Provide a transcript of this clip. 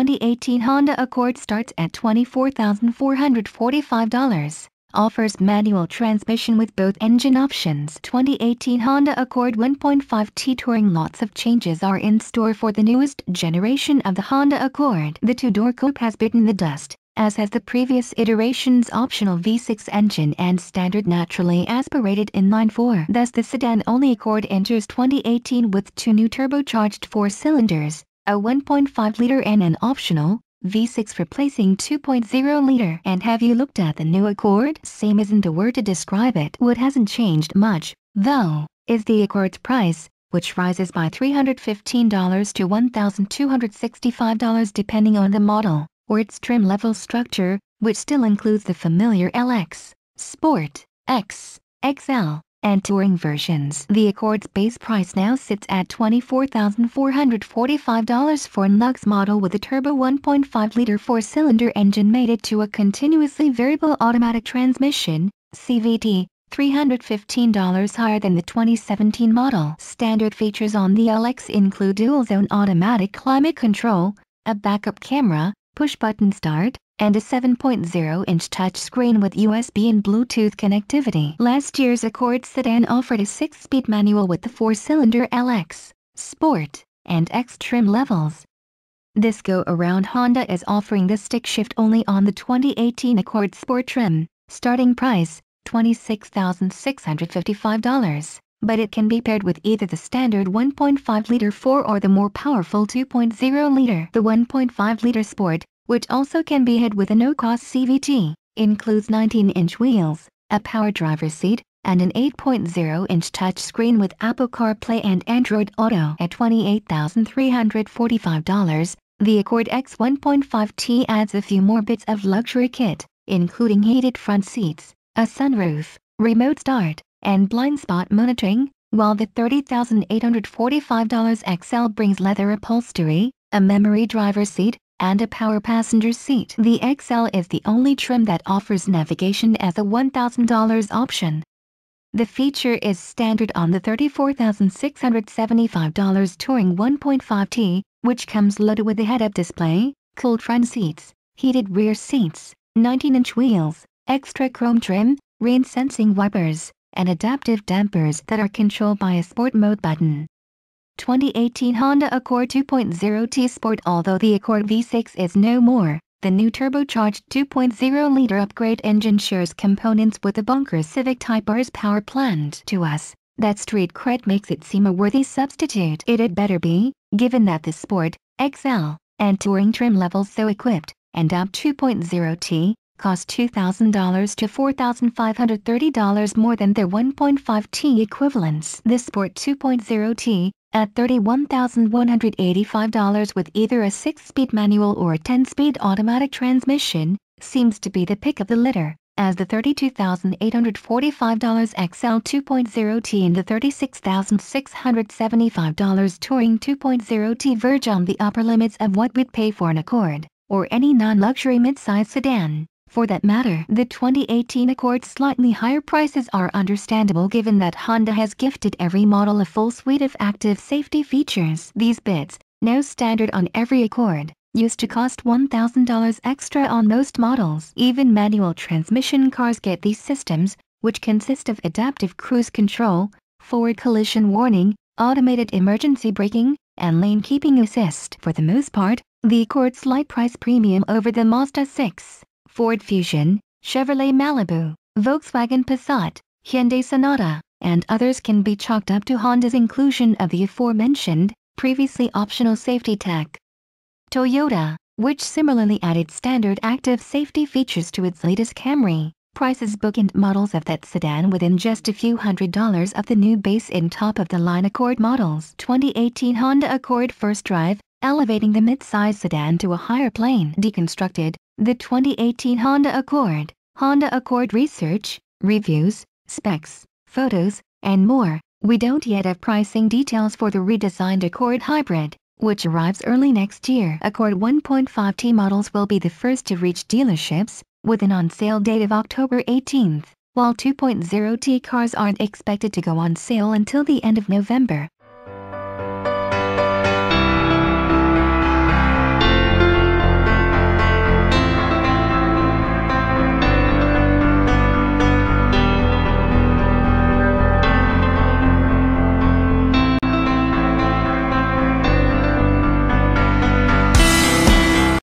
2018 Honda Accord starts at $24,445. Offers manual transmission with both engine options. 2018 Honda Accord 1.5T Touring. Lots of changes are in store for the newest generation of the Honda Accord. The two-door coupe has bitten the dust, as has the previous iteration's optional V6 engine and standard naturally aspirated inline-four. Thus the sedan-only Accord enters 2018 with two new turbocharged 4 cylinders, a 1.5-liter and an optional V6 replacing 2.0-liter. And have you looked at the new Accord? Same isn't a word to describe it. What hasn't changed much, though, is the Accord's price, which rises by $315 to $1,265 depending on the model, or its trim level structure, which still includes the familiar LX, Sport, X, XL, and Touring versions. The Accord's base price now sits at $24,445 for an Lux model with a turbo 1.5-liter 4-cylinder engine mated to a continuously variable automatic transmission, CVT, $315 higher than the 2017 model. Standard features on the LX include dual-zone automatic climate control, a backup camera, push-button start, and a 7.0-inch touchscreen with USB and Bluetooth connectivity. Last year's Accord sedan offered a 6-speed manual with the 4-cylinder LX, Sport, and X trim levels. This go-around Honda is offering the stick shift only on the 2018 Accord Sport trim, starting price, $26,655. But it can be paired with either the standard 1.5-liter 4 or the more powerful 2.0-liter. The 1.5-liter Sport, which also can be had with a no-cost CVT, includes 19-inch wheels, a power driver's seat, and an 8.0-inch touchscreen with Apple CarPlay and Android Auto. At $28,345, the Accord X 1.5T adds a few more bits of luxury kit, including heated front seats, a sunroof, remote start, and blind spot monitoring, while the $30,845 XL brings leather upholstery, a memory driver's seat, and a power passenger seat. The XL is the only trim that offers navigation as a $1,000 option. The feature is standard on the $34,675 Touring 1.5T, which comes loaded with a head-up display, cooled front seats, heated rear seats, 19-inch wheels, extra chrome trim, rain-sensing wipers, and adaptive dampers that are controlled by a Sport Mode button. 2018 Honda Accord 2.0T Sport. Although the Accord V6 is no more, the new turbocharged 2.0-liter upgrade engine shares components with the bonkers Civic Type R's power plant. To us, that street cred makes it seem a worthy substitute. It had better be, given that the Sport, XL, and Touring trim levels so equipped, and up 2.0T, cost $2,000 to $4,530 more than their 1.5T equivalents. The Sport 2.0T, at $31,185 with either a 6-speed manual or a 10-speed automatic transmission, seems to be the pick of the litter, as the $32,845 XL 2.0T and the $36,675 Touring 2.0T verge on the upper limits of what we'd pay for an Accord, or any non-luxury midsize sedan. For that matter, the 2018 Accord's slightly higher prices are understandable given that Honda has gifted every model a full suite of active safety features. These bits, now standard on every Accord, used to cost $1,000 extra on most models. Even manual transmission cars get these systems, which consist of adaptive cruise control, forward collision warning, automated emergency braking, and lane keeping assist. For the most part, the Accord's slight price premium over the Mazda 6, Ford Fusion, Chevrolet Malibu, Volkswagen Passat, Hyundai Sonata, and others can be chalked up to Honda's inclusion of the aforementioned, previously optional safety tech. Toyota, which similarly added standard active safety features to its latest Camry, prices bookend models of that sedan within just a few $100s of the new base in top-of-the-line Accord models. 2018 Honda Accord First Drive, elevating the mid-size sedan to a higher plane. Deconstructed, the 2018 Honda Accord research, reviews, specs, photos, and more. We don't yet have pricing details for the redesigned Accord Hybrid, which arrives early next year. Accord 1.5T models will be the first to reach dealerships, with an on-sale date of October 18th, while 2.0T cars aren't expected to go on sale until the end of November.